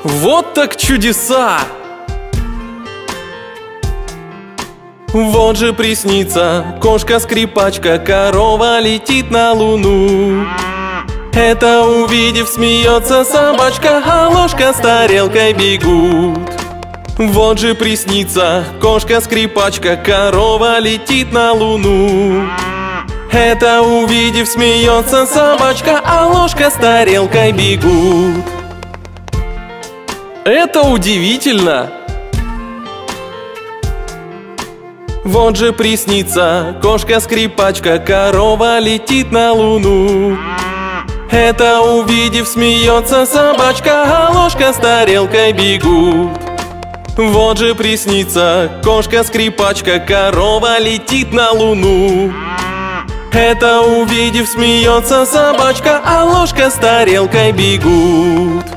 Вот так чудеса! Вот же приснится кошка-скрипачка, корова летит на луну. Это увидев, смеется собачка, а ложка с тарелкой бегут. Вот же приснится кошка-скрипачка, корова летит на луну. Это увидев, смеется собачка, а ложка с тарелкой бегут. Это удивительно! Вот же приснится кошка-скрипачка, корова летит на луну. Это увидев, смеется собачка, а ложка с тарелкой бегут. Вот же приснится кошка-скрипачка, корова летит на луну. Это увидев, смеется собачка, а ложка с тарелкой бегут.